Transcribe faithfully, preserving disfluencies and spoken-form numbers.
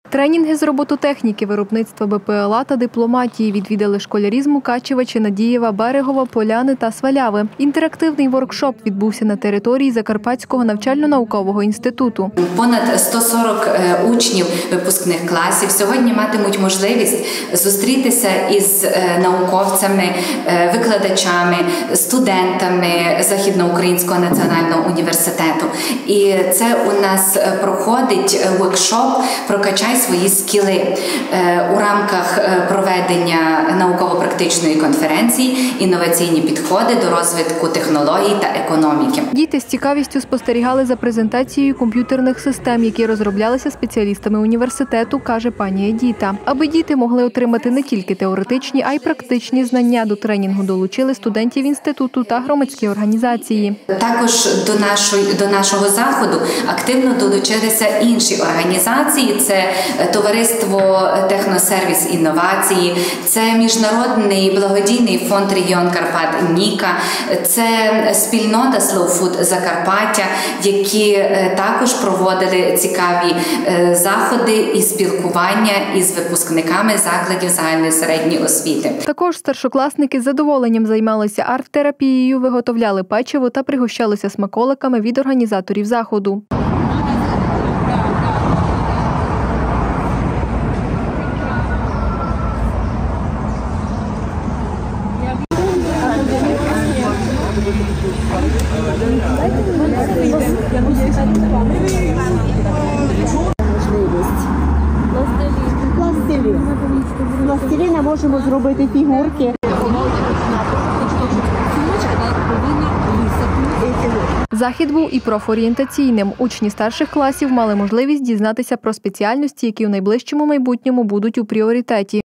Тренінги з робототехніки, виробництва БПЛА та дипломатії відвідали школярі з Мукачева, Чинадієва, Берегова, Поляни та Сваляви. Інтерактивний воркшоп відбувся на території Закарпатського навчально-наукового інституту. Понад сто сорок учнів випускних класів сьогодні матимуть можливість зустрітися із науковцями, викладачами, студентами Західноукраїнського національного університету. І це у нас проходить воркшоп «Прокачай свої скіли» у рамках проведення науково-практичної конференції «Інноваційні підходи до розвитку технологій та економіки». Діти з цікавістю спостерігали за презентацією комп'ютерних систем, які розроблялися спеціалістами університету, каже пані Едіта. Аби діти могли отримати не тільки теоретичні, а й практичні знання, до тренінгу долучили студентів інституту та громадські організації. Також до нашої, до нашого заходу активно долучилися інші організації. Це Товариство Техносервіс інновації, це Міжнародний благодійний фонд «Регіон Карпат» «Ніка», це спільнота Slow Food Закарпаття, які також проводили цікаві заходи і спілкування із випускниками закладів загальної середньої освіти. Також старшокласники з задоволенням займалися арт-терапією, виготовляли печиво та пригощалися смаколиками від організаторів заходу. З пластиліна можемо зробити фігурки. Захід був і профорієнтаційним. Учні старших класів мали можливість дізнатися про спеціальності, які у найближчому майбутньому будуть у пріоритеті.